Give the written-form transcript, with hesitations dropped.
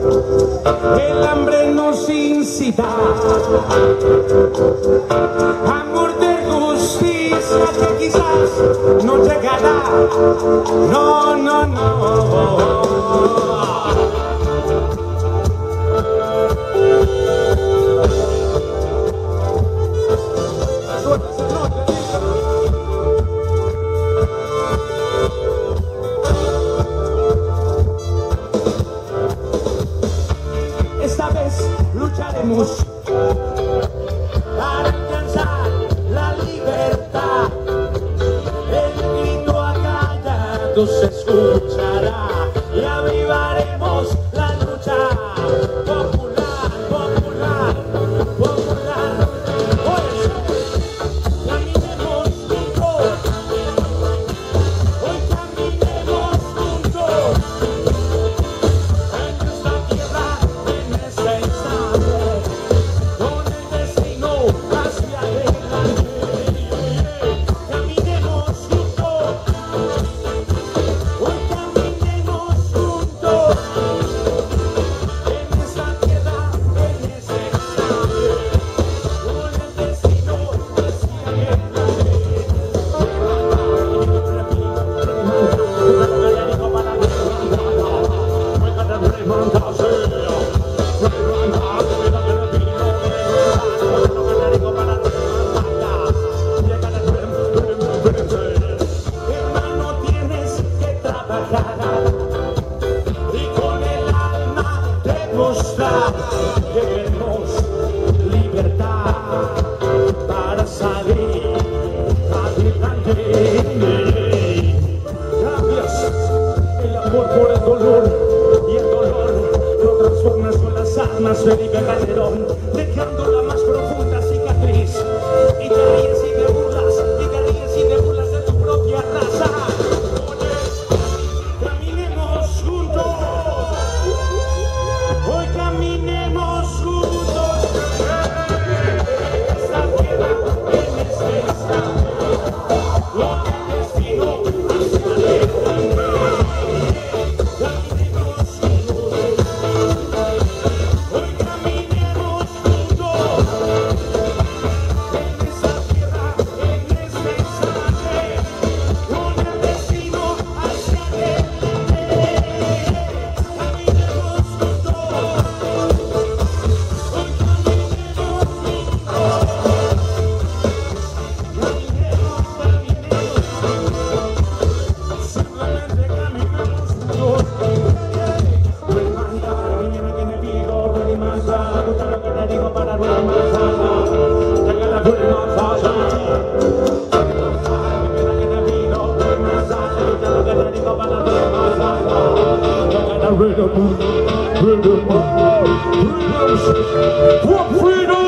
el hambre nos incita a morder justicia que quizás no llegará. No, no, no. Esta vez lucharemos para alcanzar la libertad. El grito acallado se escuchará y avivaremos la lucha popular, popular, popular. Hoy caminemos juntos, hoy caminemos juntos en esta tierra, en este instante, con el destino hacia adelante. Caminemos juntos, hoy caminemos juntos en esta tierra, en este instante, con el destino hacia adelante. Hermano, tienes que trabajar y con el alma demostrar que queremos libertad para salir adelante. Cambias el amor por el dolor y el dolor lo transformas con las armas Felipe Calderón, dejando la más profunda cicatriz. Y te ríes y te burlas, y te ríes y te burlas de tu propia raza. Oye, caminemos juntos, hoy caminemos juntos en esta tierra, en este instante, con el destino hacia adelante. Caminemos juntos, hoy caminemos juntos en esta tierra, en este instante, con el destino hacia adelante. Caminemos juntos, hoy caminemos simplemente caminemos juntos. Remanda, mañana que me digo, remanda, escucha lo que te digo para remanda. Llega la remanda, mañana que te digo, remanda, escucha lo que te digo para remanda. Llega la remanda, for freedom.